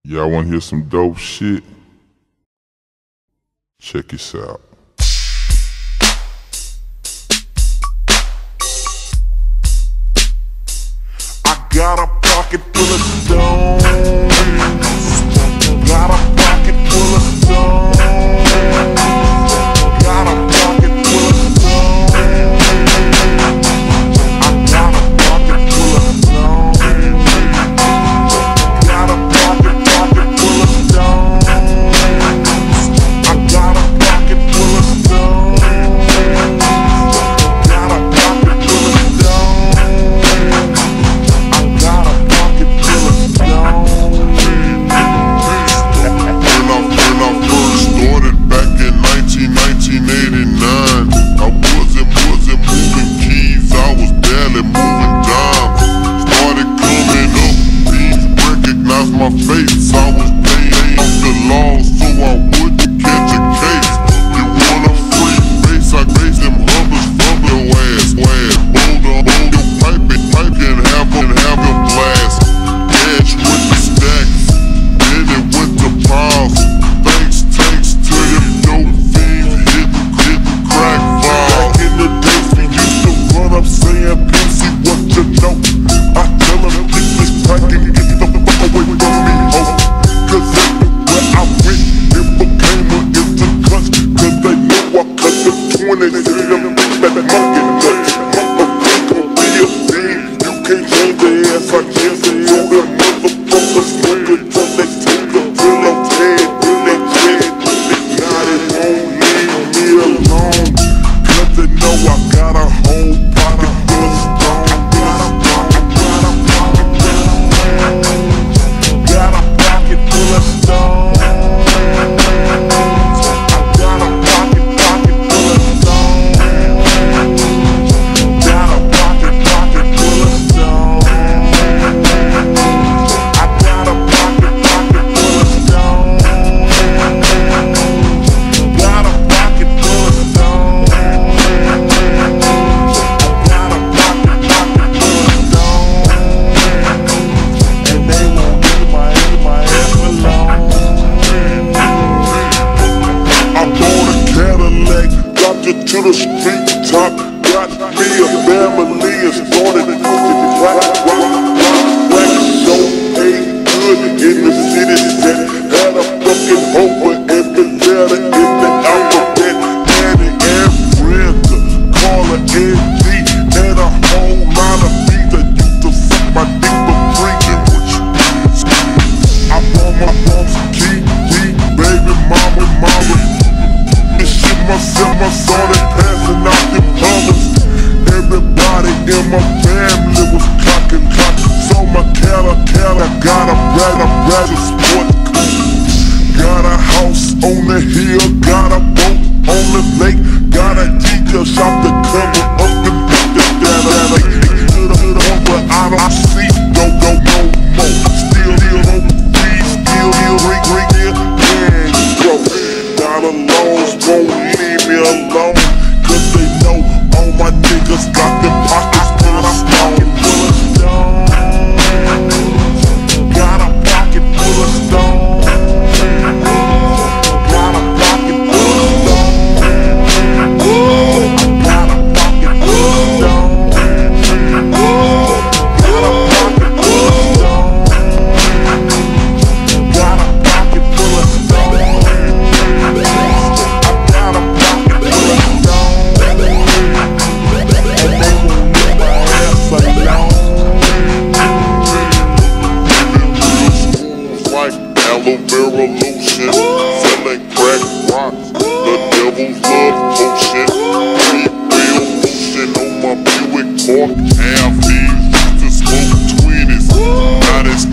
Y'all wanna hear some dope shit? Check this out. I got a pocket full of stones. Got a pocket full of stones. Got a pocket full of stones. I got a pocket full of stones. Got a pocket full of stones. I got a pocket full of stones. Got a pocket full of stones. I got a pocket full of stones. When I first started back in 1989, I wasn't moving keys, I was barely moving dimes. Started coming up, these recognized my face. I was paying off the law so I wouldn't catch a case. You want a free face, I raise them hubbers from your ass. Hold your pipe and have a blast. Cash with the stacks, then it went to piles. Thanks to them dope fiends hitting crack files. Back in the days we used to run up saying, "PC, what you know?" I tell them, "Get this crack and get the fuck away from me, ho." Cause everywhere I went, it became an instant cuss. Cause they know I cut the 20 to them that monkey nuts. Motherfucker be a thing, you can't change the ass, I guess. So the motherfuckers smoke it till they take a pill of head. Now they won't leave me alone, cause they know I got a whole pocket full of stones. Got a pocket full of stones. I got a pocket full of stones. Got a pocket full of stones. I got a pocket full of stones. Got a pocket full of stones. I got a pocket full of stones. And they won't leave my ass alone. I bought a Cadillac, dropped it to the street top. Got me a family and started cooking black so ain't good in the city set. Had a fucking hope for every letter in the alphabet. Annie and Brenda, Carla and D, and a whole lot of bees that used to suck my dick for free. I bought my mom's key, baby mama. This shit myself, my son, and passing out them plumbers. Everybody in my family was clocking. So my cattle, got a brother sport. Got a house on the hill, got a boat on the lake. Got a detail shop to cover up the business that I make. To the point where I don't see, don't go no more. Still on the feet, still ring, yeah, bro. Got a loans, won't leave me alone. Cause they know all my niggas got them pockets full of stones. Got a pocket full of stones. Got a pocket full of stones. Got a pocket full of stones. Got a pocket full of stones. Got a pocket full of stones. I got a pocket full of stones. And they won't leave my ass alone. Like aloe vera lotion, selling crack rocks, the devil's love potion. Free motion on my Buick Park. Half these used to smoke 20s, now they